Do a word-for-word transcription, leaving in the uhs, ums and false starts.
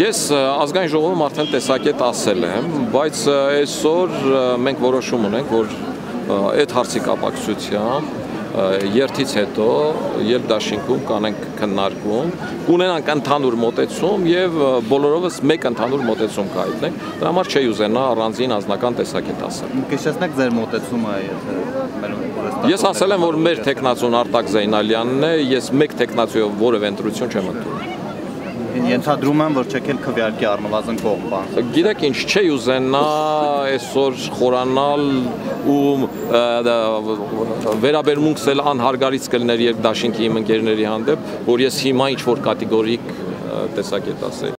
Ես ազգային ժողովում արդեն տեսակետ ասել եմ, բայց այսօր մենք որոշում ունենք, որ այդ հարցի կապակցությամբ երթից հետո երբ դաշինքում կանենք քննարկում, կունենանք ընդհանուր մոտեցում եւ բոլորովս մեկ ընդհանուր մոտեցում կհայտնենք, դրա համար չի ուզենա առանձին անձնական տեսակետ ասել։ Կհիշեցնեք ձեր մոտեցումը, եթե Ես ասել եմ, որ մեր տեխնացուն Արտակ Զեյնալյանն է, ես մեկ տեխնացիով որևէ ընտրություն չեմ ընդունում։ Ենթադրում եմ, որ չեք էլ քվեարկի առնվազն կողմ։ Գիտեք ինչ, չի ուզենա այսօր խորանալ ու վերաբերմունքս էլ անհարգալից կլներ երբ դաշինքի իմ ընկերների հանդեպ, որ ես հիմա ինչ-որ կատեգորիկ տեսակետ ասեի։